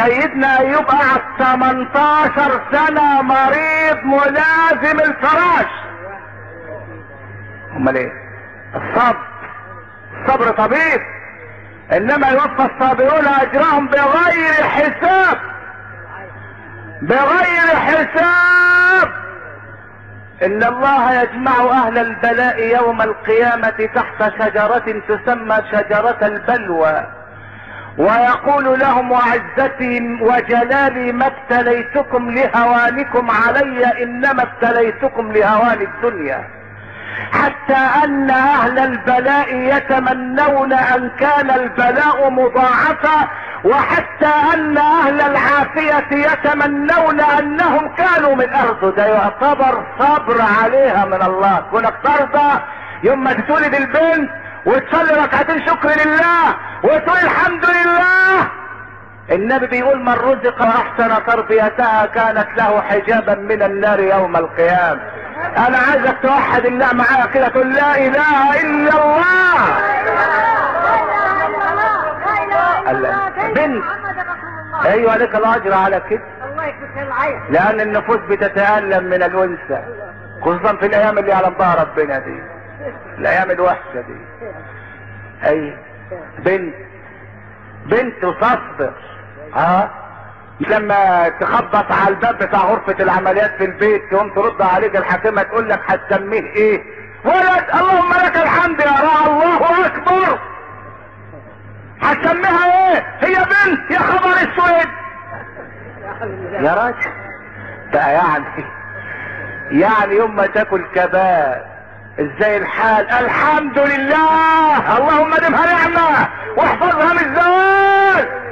سيدنا ايوب قعد 18 سنة مريض ملازم الفراش. امال ايه؟ الصبر طبيب، انما يوفى الصابرون اجرهم بغير حساب، بغير حساب. ان الله يجمع اهل البلاء يوم القيامة تحت شجرة تسمى شجرة البلوى، ويقول لهم وعزتي وجلالي ما ابتليتكم لهوانكم علي، انما ابتليتكم لهوان الدنيا. حتى ان اهل البلاء يتمنون ان كان البلاء مضاعفا، وحتى ان اهل العافية يتمنون انهم كانوا من ارضه. ده يعتبر صبر عليها من الله. كونك ترضى يوم ما تولد البنت وتصلي ركعتين شكر لله وتقول الحمد لله. النبي بيقول من رزق احسن تربيتها كانت له حجابا من النار يوم القيامة. انا عايزك توحد الله معايا كده، تقول لا اله الا الله. بنت، ايوه لك الاجر على كده، لان النفوس بتتألم من الانثى، خصوصا في الايام اللي يعلم بها ربنا دي، الايام الوحشة دي. اي بنت وتصبر. لما تخبط على الباب بتاع غرفة العمليات في البيت تقوم ترد عليك الحاكمة تقول لك هتسميه ايه؟ ولد. اللهم لك الحمد يا رب، الله اكبر. هتسميها ايه؟ هي بنت. يا خبر اسود يا راجل. بقى يعني يوم ما تاكل كباب ازاي الحال؟ الحمد لله، اللهم ادمها نعمة واحفظها من الزوال.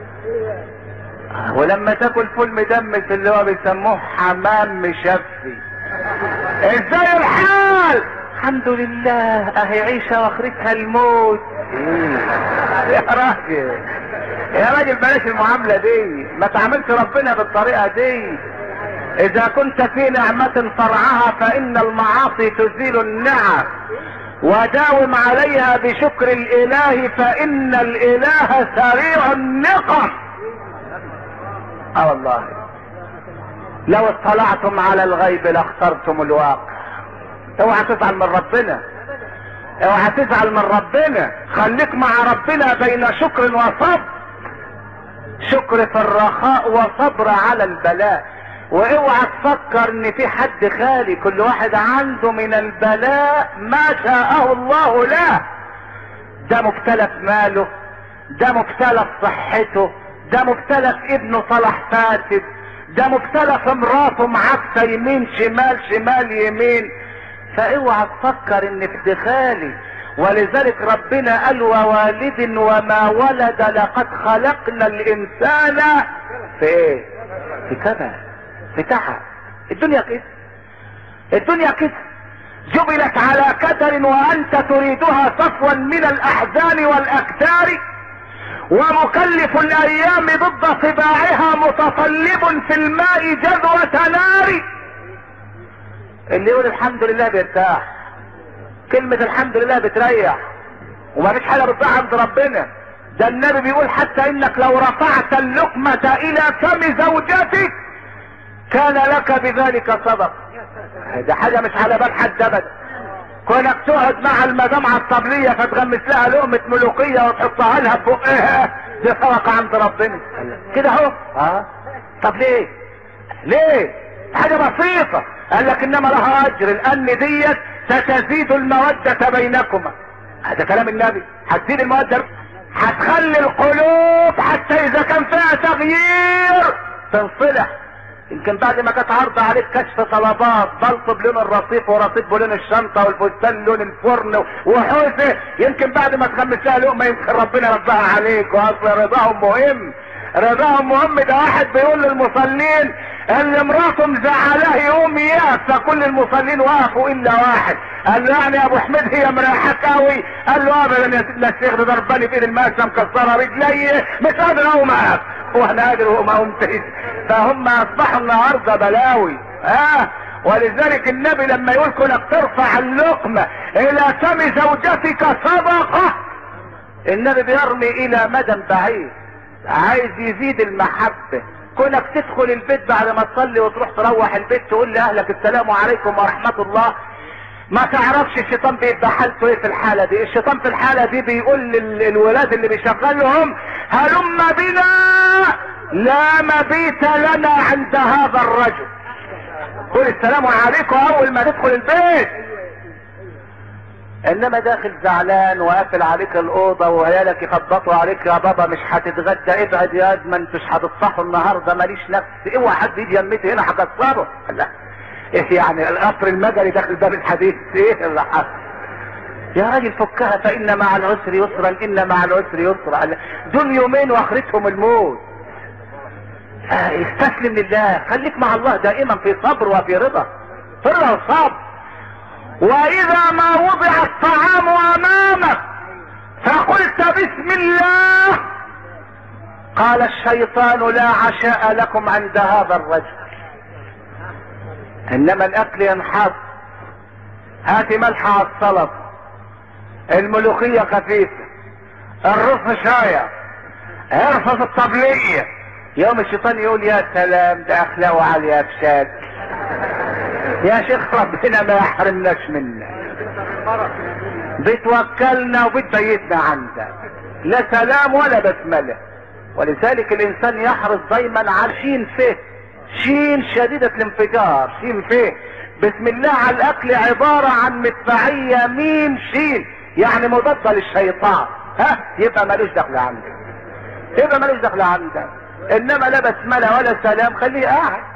ولما تاكل فول مدمس اللي هو بيسموه حمام مشفي ازاي الحال؟ الحمد لله، اهي عيشة واخرتها الموت. يا راجل بلاش المعاملة دي، ما تعاملش ربنا بالطريقة دي. اذا كنت في نعمة فرعها فان المعاصي تزيل النعم، وداوم عليها بشكر الاله فان الاله سريع النقم. والله لو اطلعتم على الغيب لاخترتم الواقع. اوعى تزعل من ربنا، اوعى تزعل من ربنا. خليك مع ربنا بين شكر وصبر، شكر في الرخاء وصبر على البلاء. واوعى تفكر ان في حد خالي، كل واحد عنده من البلاء ما شاءه الله له. ده مبتلى في ماله، ده مبتلى في صحته، ده مبتلى في ابنه صلاح فاسد، ده مبتلى في مراته معاكسه يمين شمال شمال يمين. فاوعى تفكر ان في دخالي. ولذلك ربنا قال ووالد وما ولد لقد خلقنا الانسان في ايه؟ في كبد، في تعب. الدنيا كده، الدنيا كده جبلت على كدر وانت تريدها صفوا من الاحزان والاكدار، ومكلف الايام ضد طباعها متصلب في الماء جذوة نار. اللي يقول الحمد لله بيرتاح، كلمة الحمد لله بتريح، وما فيش حاجة بتضيع عند ربنا. ده النبي بيقول حتى انك لو رفعت اللقمة الى فم زوجتك كان لك بذلك صدق. ده حاجة مش على بال حد ابدا. كونك تقعد مع المدام على الطبلية فتغمس لها لقمة ملوخية وتحطها لها ببقها، دي صدقة عند ربنا كده اهو. طب ليه؟ حاجة بسيطة. قال لك انما لها اجر، لان ديت ستزيد المودة بينكما. هذا كلام النبي. هتزيد المودة، هتخلي القلوب حتى اذا كان فيها تغيير تنصلح. يمكن بعد ما كانت عرض عليك كشف طلبات، بلطب بلون الرصيف ورصيف بلون الشنطة والفستان لون الفرن وحوسه، يمكن بعد ما تخمس لها لقمة يمكن ربنا يرضاها عليك. واصل رضاهم مهم، رضاهم مهم. ده واحد بيقول للمصلين اللي مراته مزعلاه يقوم يقف، فكل المصلين وقفوا الا واحد. قال له يعني يا ابو حميد هي مريحاك قوي؟ قال له ابدا يا سيدنا الشيخ، ده ضرباني بايد المقشه مكسره رجلي مش قادر اقوم اقف، وانا قادر وما قمتش. فهم اصبحوا النهارده بلاوي. ولذلك النبي لما يقول كونك ترفع اللقمه الى فم زوجتك صدقه، النبي بيرمي الى مدى بعيد. عايز يزيد المحبة. كونك تدخل البيت بعد ما تصلي وتروح تروح البيت تقول لأهلك السلام عليكم ورحمة الله، ما تعرفش الشيطان بيبقى حالته ايه في الحالة دي. الشيطان في الحالة دي بيقول للولاد اللي بيشغلهم هلم بنا لا مبيت لنا عند هذا الرجل. قول السلام عليكم اول ما تدخل البيت. انما داخل زعلان وقافل عليك الاوضه وعيالك يخبطوا عليك يا بابا مش هتتغدى، ابعد يا ادم انتوا مش هتتصحوا النهارده ماليش نفس، اوعى حد يجي يمتي هنا هكسره. لا ايه يعني القطر المجري داخل باب الحديد؟ ايه اللي حصل يا راجل؟ فكها فان مع العسر يسرا ان مع العسر يسرا. دول يومين واخرتهم الموت. استسلم لله، خليك مع الله دائما في صبر وفي رضا، في رضا وصبر. واذا ما وضع الطعام امامك فقلت بسم الله قال الشيطان لا عشاء لكم عند هذا الرجل. انما الاكل ينحط، هاتي ملح على السلطه، الملوخيه خفيفه، الرز شايع، ارفض الطبليه. يوم الشيطان يقول يا سلام ده اخلاقه عاليه افشاد. يا شيخ ربنا ما يحرمناش منك، بتوكلنا وبتبيتنا عندك، لا سلام ولا بسمله. ولذلك الانسان يحرص دايما على شين فيه، شين شديدة الانفجار، شين فيه. بسم الله على الاكل عبارة عن مدفعية ميم شين، يعني مضادة للشيطان. يبقى ملوش دخل عندك، يبقى ملوش دخل عندك. انما لا بسمله ولا سلام خليه قاعد.